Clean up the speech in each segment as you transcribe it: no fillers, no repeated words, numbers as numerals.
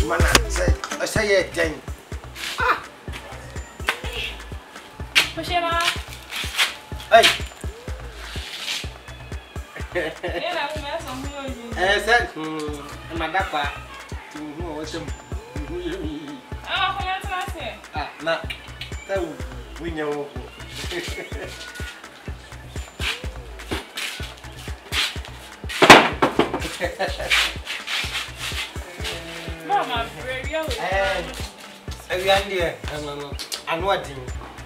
mana say it then. Ah. Pushema. Hey. Yeah, I'm some who Said, Madapa. What's him? Ah, what I say? Ah, not that we know. Mama, very young. And what do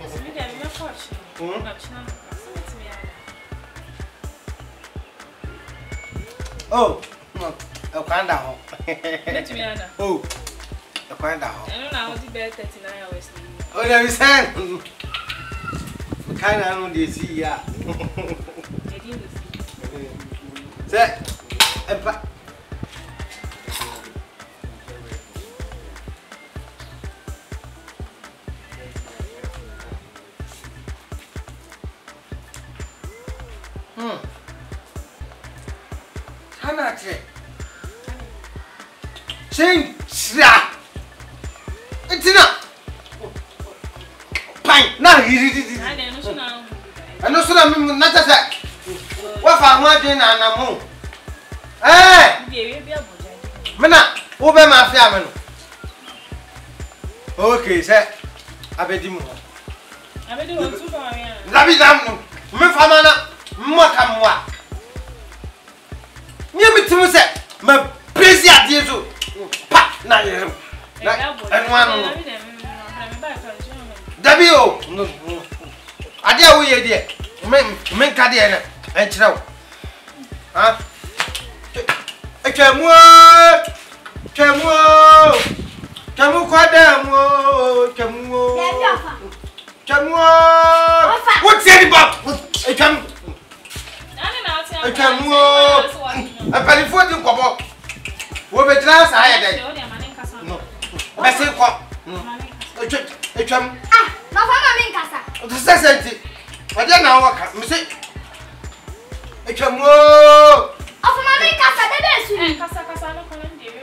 oh, a panda. Oh, a panda. I don't know how to bet 39 hours. Oh, there is an kind of the sea. Yeah, Hanate. Sing, sra. It's enough. Pine. Now he did it. I know so I'm not a sack. What I want to know. Eh? Mana, over my family. Okay, sir. I bet you. I bet you want to go. Labidam, Mufamana, Mokamwa. Near me to say, my crazy idea to pat na yerim. And one W. I dare we dear. Men Cadiana and Chow. Ah, Chamu, Quadam, Chamu. What's any bop? I come. I come. A penny for you, Cobo. Will be glass higher than. No, I say what? I come. Ah, no, I'm in Casa. The necessity. I don't know what I say. I come. Oh, my Casa, the best. Casa, no, Colin, dear.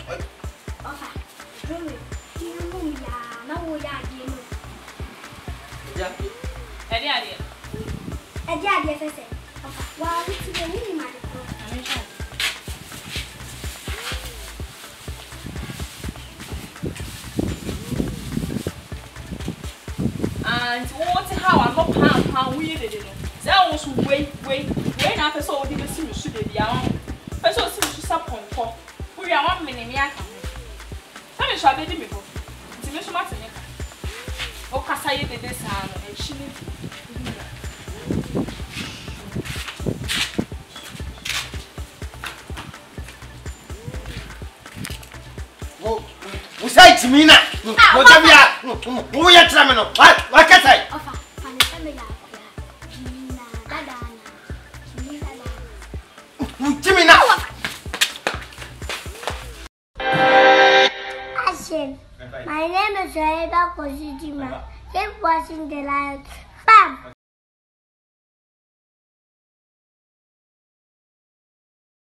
And what how I'm not how we did it. That was wait, after so the person should be our person should support. We are 1 minute. Tell me, shall be before. It's a mission. Oh, Casay did this and she we say to me now. What we are trying to what can I? Jimmy now. My name is Eva Kosijima. Keep watching the light. Bam!